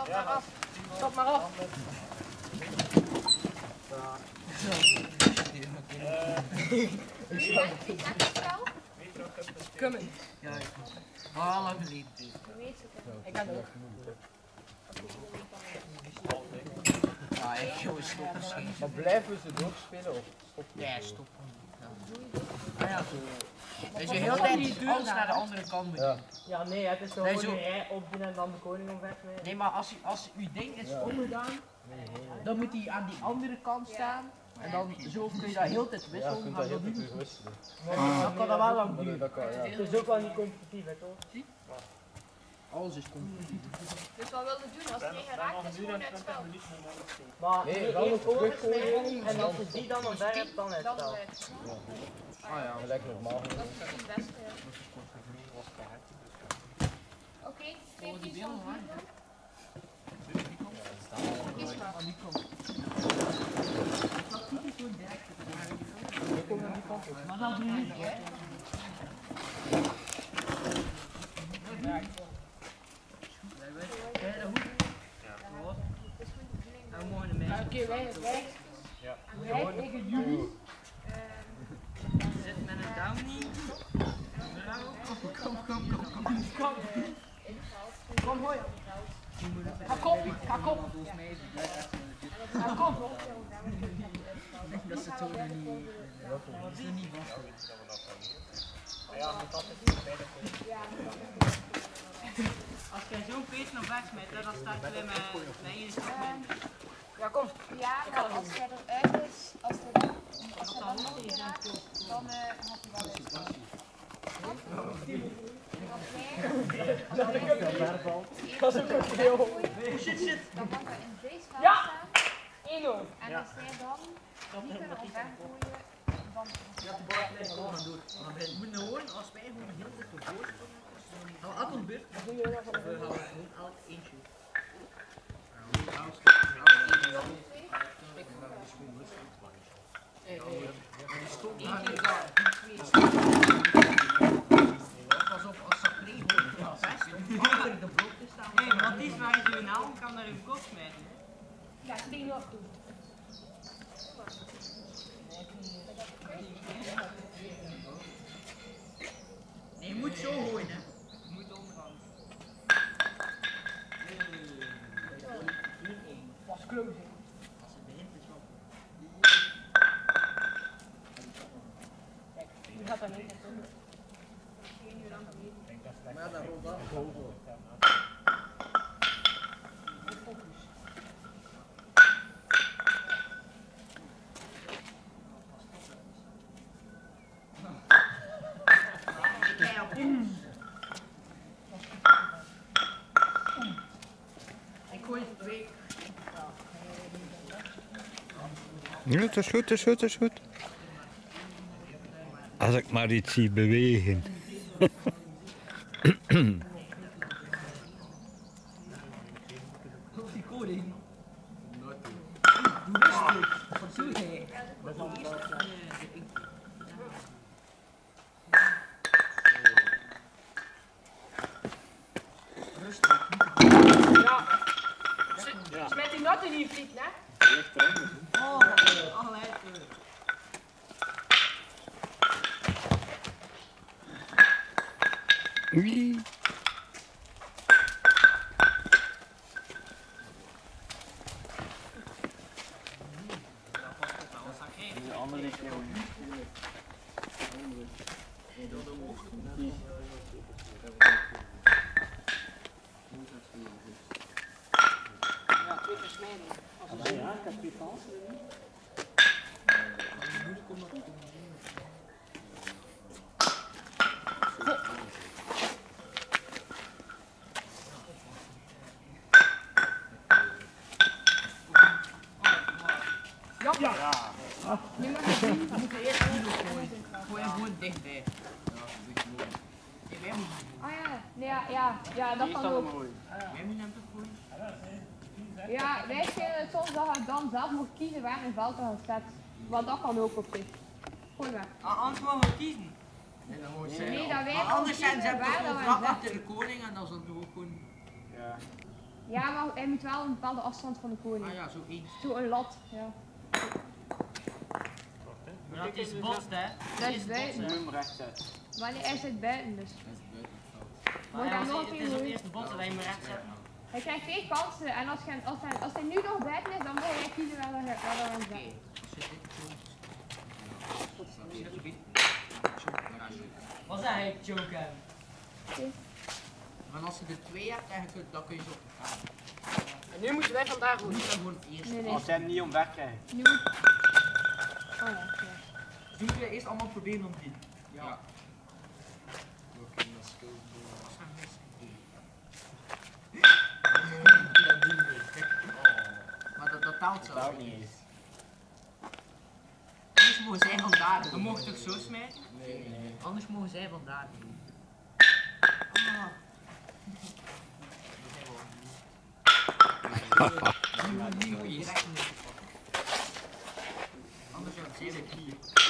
Stop maar af. Stop maar af. Kummen. Ja, al lang geleden. Ik ga ook. Ja, echt jongens, stop misschien. Maar blijven ze doorspelen of stoppen? Ja, stop. Ah ja, zo. Dus je heel tijd alles naar de andere kant moet doen. Ja, nee, het is zo Nee, gewoon zo. een rij opdoen en dan de koning omver mee. Nee, maar als uw ding is omgedaan, dan moet hij aan die andere kant staan. En dan zo kun je dat heel tijd Ja, je wisselen. kunt Maar dat heel dat goed niet. wisselen. Dan kan dat wel lang Maar duren. dat kan, ja. Het is ook wel niet competitief, hè, toch? Alles is competitief. Dus wat wil je doen? Als het geen raakt, is gewoon het spel. Maar Nee, nee, wel eerst nog oversmijten en als je die dan omver hebt, dan is het Dan wel. het. Ah ja. Gelijk normaal. Dat is het beste. Oké, 15 van 4 dan. Is maar. Maar dat doe je niet, hè? Oké, wij tegen jullie. Zit met een downie. Kom. Kom, hoi. Ga kop, ga kop. Ga kop. Dat is het ook niet. Dat is er niet vast. Als jij zo'n pees naar weg smijt, dan staat je weer met één stap minder. Ja, kom. Ja, maar als hij eruit is, als hij dan nog weer raakt, dan had hij wel eens. Dat is ook een heel. Dan mag hij in deze veld Ja! staan. 1-0. En als hij dan niet kunnen omvergooien, dan Ja, de bal blijft gewoon door. Maar we moeten gewoon, als wij gewoon heel veel voorsprongen, gaan we altijd een beurt. We houden gewoon elk eentje. Die stond één keer daar. Pas op, als Sacré gewoon vast om achter de blok te staan. Hé, wat is waar je zo'n naam kan naar uw kop smijten? Ja, 10 nog doen. Nee, je moet zo gooien, hè. Je moet omgaan. Was close. Als het begint is wel. Kijk, die gaat er niet naartoe. Maar dat rolt af. Ik gooi het 2. Ja, het is goed, het is goed, het is goed. Als ik maar iets zie bewegen. Die koning. Doe rustig. Wat doe jij? Rustig. Ja. Smijt die nat in die vlieg, hè? Oh, allerlei. Oei. Ja, 2 keer smijten. Ja. Nu mag je zien. We moeten eerst niet gooien. Gooi hem gewoon dichtbij. Wij moeten Ah ja, nee, ja, dat kan ook. hem toch gooien? Ja, wij spelen het soms dat je dan zelf moet kiezen waar een veld gaat zetten. Want dat kan ook op zich. Gooi maar. Anders mogen we kiezen. Nee, dat wij Maar anders zijn ze kiezen waar gewoon dat vlak wij achter de koning en dan zullen we ook gewoon. Ja, maar hij moet wel een bepaalde afstand van de koning. Ah ja, zo één. Zo een lat, ja. Maar dat is botst, hè? Dat is buiten. Moet je hem recht zetten. Maar hij zit buiten dus. Maar Moet hij als nog het een is keer op de doen? eerste botsen dat je hem recht zet. Hij krijgt 2 kansen en als hij nu nog buiten is, dan moet hij kiezen waar hij hem Oké, zet. als je dit gebied. Wat zei hij, choken? Maar als je er 2 hebt, dan kun je zo op elkaar. En nu moeten wij vandaag We doen. moeten gewoon eerst. Nee, nee. Als hij hem niet omweg krijgt. Nu moet... Oh ja, ja. Dus nu moeten we eerst allemaal proberen om die. Ja. Maar dat telt zo. Dat ook niet eens. Anders mogen zij van daar doen. We mogen toch zo smijten? Nee. Anders mogen zij van daar doen. Ah. Die moet je direct niet. Anders wordt het zeer hier.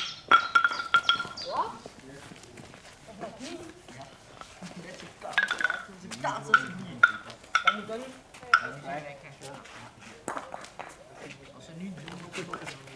Wat? Dat is een kaart. Dat is een kaart als een hier. Kan je dan niet? Als ze nu doen,